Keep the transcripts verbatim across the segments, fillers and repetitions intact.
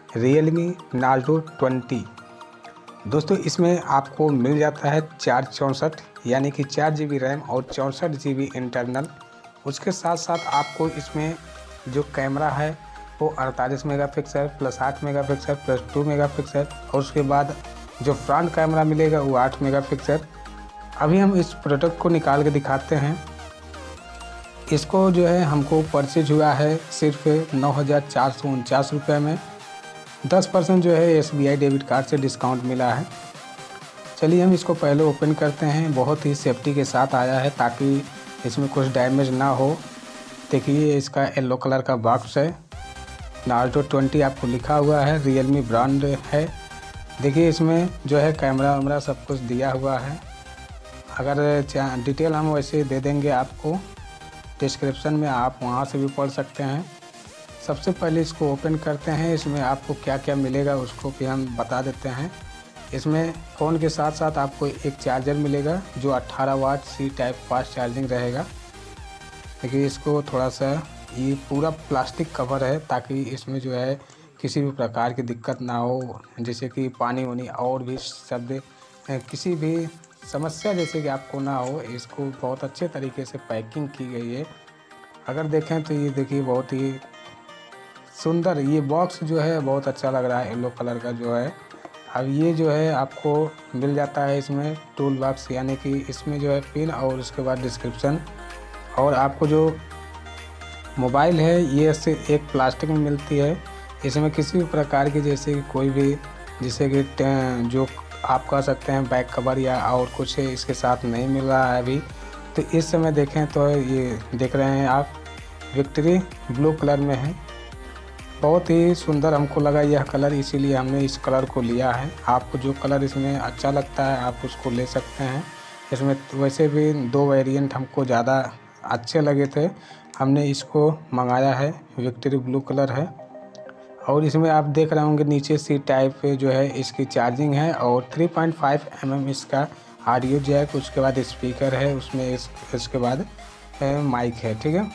Realme Narzo twenty. दोस्तों इसमें आपको मिल जाता है चार चौंसठ यानी कि चार जी बी रैम और चौंसठ जी बी इंटरनल। उसके साथ साथ आपको इसमें जो कैमरा है वो अड़तालीस मेगापिक्सल प्लस आठ मेगापिक्सल प्लस टू मेगापिक्सल और उसके बाद जो फ्रंट कैमरा मिलेगा वो आठ मेगापिक्सल। अभी हम इस प्रोडक्ट को निकाल के दिखाते हैं। इसको जो है हमको परचेज हुआ है सिर्फ नौ हज़ार चार सौ उनचास रुपये में। दस परसेंट जो है S B I debit card से डिस्काउंट मिला है। चलिए हम इसको पहले ओपन करते हैं। बहुत ही सेफ्टी के साथ आया है ताकि इसमें कुछ डैमेज ना हो। देखिए इसका येलो कलर का बॉक्स है, नार्जो ट्वेंटी आपको लिखा हुआ है, रियलमी ब्रांड है। देखिए इसमें जो है कैमरा वैमरा सब कुछ दिया हुआ है। अगर डिटेल हम वैसे दे देंगे आपको डिस्क्रिप्शन में, आप वहाँ से भी पढ़ सकते हैं। सबसे पहले इसको ओपन करते हैं। इसमें आपको क्या क्या मिलेगा उसको भी हम बता देते हैं। इसमें फ़ोन के साथ साथ आपको एक चार्जर मिलेगा जो अट्ठारह watt C type fast charging रहेगा। देखिए इसको थोड़ा सा, ये पूरा प्लास्टिक कवर है ताकि इसमें जो है किसी भी प्रकार की दिक्कत ना हो, जैसे कि पानी वानी और भी शब्द किसी भी समस्या जैसे कि आपको ना हो। इसको बहुत अच्छे तरीके से पैकिंग की गई है। अगर देखें तो ये देखिए बहुत ही सुंदर ये बॉक्स जो है बहुत अच्छा लग रहा है, येलो कलर का जो है। अब ये जो है आपको मिल जाता है इसमें टूल बॉक्स, यानी कि इसमें जो है पिन और उसके बाद डिस्क्रिप्शन। और आपको जो मोबाइल है ये से एक प्लास्टिक में मिलती है। इसमें किसी भी प्रकार की जैसे कि कोई भी जैसे कि जो आप कह सकते हैं बैक कवर या और कुछ इसके साथ नहीं मिल रहा है अभी। तो इस समय देखें तो ये देख रहे हैं आप विक्ट्री ब्लू कलर में है। बहुत ही सुंदर हमको लगा यह कलर, इसीलिए हमने इस कलर को लिया है। आपको जो कलर इसमें अच्छा लगता है आप उसको ले सकते हैं। इसमें वैसे भी दो वेरिएंट हमको ज़्यादा अच्छे लगे थे, हमने इसको मंगाया है। विक्ट्री ब्लू कलर है और इसमें आप देख रहे होंगे नीचे सी टाइप पे जो है इसकी चार्जिंग है और three point five M M इसका ऑडियो जैक, उसके बाद स्पीकर है उसमें, इस इसके बाद माइक है। ठीक है,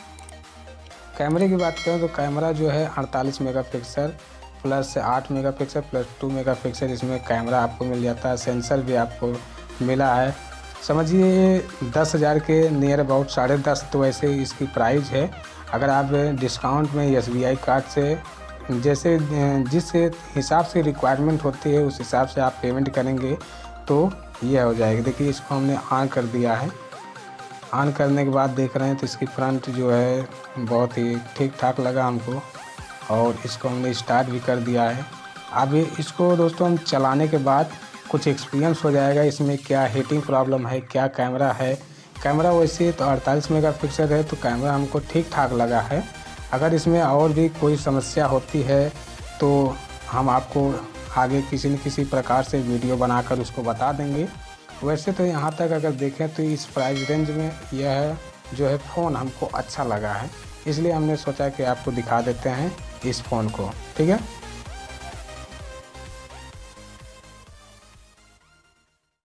कैमरे की बात करें तो कैमरा जो है अड़तालीस मेगापिक्सल प्लस आठ मेगापिक्सल प्लस टू मेगापिक्सल इसमें कैमरा आपको मिल जाता है। सेंसर भी आपको मिला है। समझिए दस हज़ार के नियर अबाउट साढ़े दस तो वैसे इसकी प्राइस है। अगर आप डिस्काउंट में एस बी आई कार्ड से जैसे जिस हिसाब से रिक्वायरमेंट होती है उस हिसाब से आप पेमेंट करेंगे तो यह हो जाएगा। देखिए इसको हमने ऑन कर दिया है। ऑन करने के बाद देख रहे हैं तो इसकी फ्रंट जो है बहुत ही ठीक ठाक लगा हमको और इसको हमने स्टार्ट भी कर दिया है। अब इसको दोस्तों हम चलाने के बाद कुछ एक्सपीरियंस हो जाएगा इसमें क्या हीटिंग प्रॉब्लम है, क्या कैमरा है। कैमरा वैसे तो अड़तालीस मेगापिक्सल है तो कैमरा हमको ठीक ठाक लगा है। अगर इसमें और भी कोई समस्या होती है तो हम आपको आगे किसी न किसी प्रकार से वीडियो बनाकर उसको बता देंगे। वैसे तो यहाँ तक अगर देखें तो इस प्राइस रेंज में यह जो है फ़ोन हमको अच्छा लगा है, इसलिए हमने सोचा कि आपको दिखा देते हैं इस फ़ोन को। ठीक है।